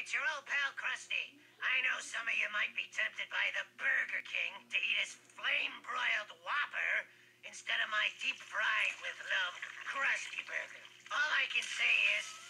it's your old pal Krusty. I know some of you might be tempted by the Burger King to eat his flame-broiled Whopper instead of my deep-fried with love Krusty Burger. All I can say is,